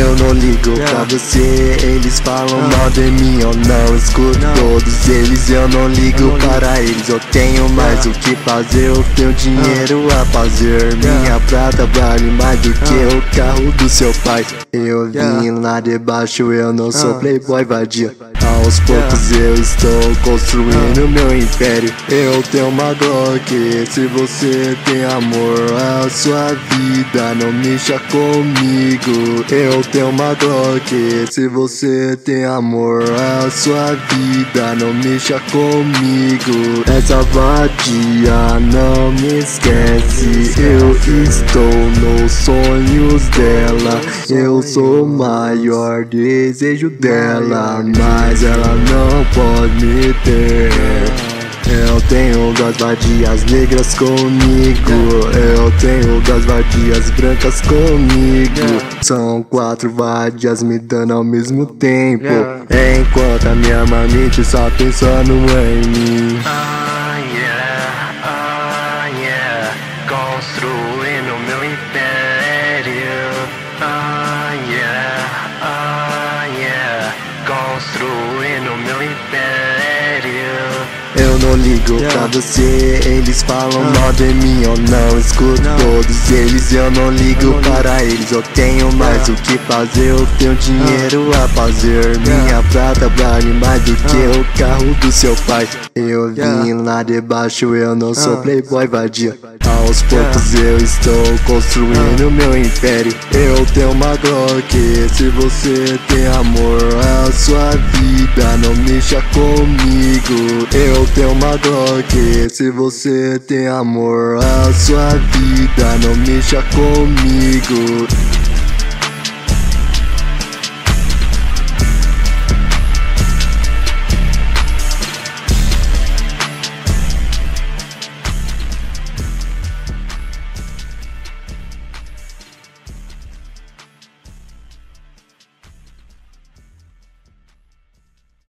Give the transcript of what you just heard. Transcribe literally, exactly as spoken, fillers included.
Eu não ligo pra você, eles falam mal de mim, eu não escuto todos eles. Eu não ligo para eles, eu tenho mais o que fazer. Eu tenho dinheiro a fazer, minha prata vale mais do que o carro do seu pai. Eu vim lá de baixo, eu não sou playboy vadia. Aos poucos eu estou construindo meu império. Eu tenho uma Glock, se você tem amor à sua vida, não mexa comigo. Eu tenho uma Glock, se você tem amor à sua vida, não mexa comigo. Essa vadia não me esquece, eu estou nos sonhos dela. Eu sou o maior desejo dela, mas ela não pode me ter. Eu tenho duas vadias negras comigo, eu tenho duas vadias brancas comigo. São quatro vadias me dando ao mesmo tempo, enquanto a minha mamite só pensando em mim. Ah, yeah, ah, yeah, construindo meu império. Ah, yeah, ah, yeah, construindo meu império. Eu não ligo pra você, eles falam mal de mim, eu não escuto todos eles. Eu não ligo para eles, eu tenho mais o que fazer. Eu tenho dinheiro a fazer, minha prata vale mais do que o carro do seu pai. Eu vim lá de baixo, eu não sou playboy vadia. Aos poucos eu estou construindo meu império. Eu tenho uma Glock, se você tem amor à sua vida, não mexa comigo. Eu tenho uma Glock, se você tem amor à sua vida, não mexa comigo.